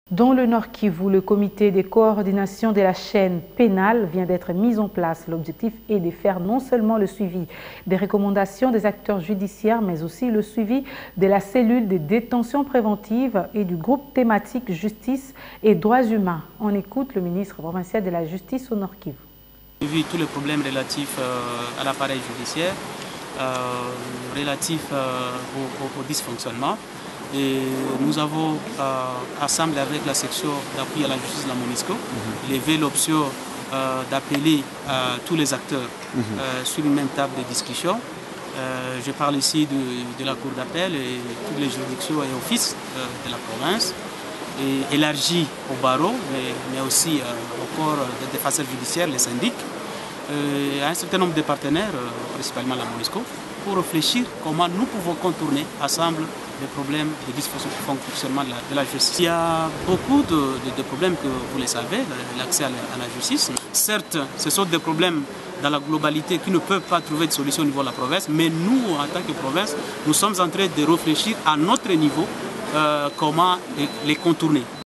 Dans le Nord Kivu, le comité de coordination de la chaîne pénale vient d'être mis en place. L'objectif est de faire non seulement le suivi des recommandations des acteurs judiciaires, mais aussi le suivi de la cellule de détention préventive et du groupe thématique justice et droits humains. On écoute le ministre provincial de la Justice au Nord Kivu. Vu tous les problèmes relatifs à l'appareil judiciaire, relatifs au dysfonctionnement, et nous avons assemblé avec la section d'appui à la justice de la MONUSCO, levé l'option d'appeler tous les acteurs sur une même table de discussion. Je parle ici de la cour d'appel et toutes les juridictions et offices de la province, et élargi au barreau, mais aussi au corps des défenseurs judiciaires, les syndics, et un certain nombre de partenaires, principalement la MONUSCO, pour réfléchir comment nous pouvons contourner ensemble les problèmes de dysfonctionnement de la justice. Il y a beaucoup de problèmes que vous le savez, l'accès à la justice. Certes, ce sont des problèmes dans la globalité qui ne peuvent pas trouver de solution au niveau de la province, mais nous, en tant que province, nous sommes en train de réfléchir à notre niveau comment les contourner.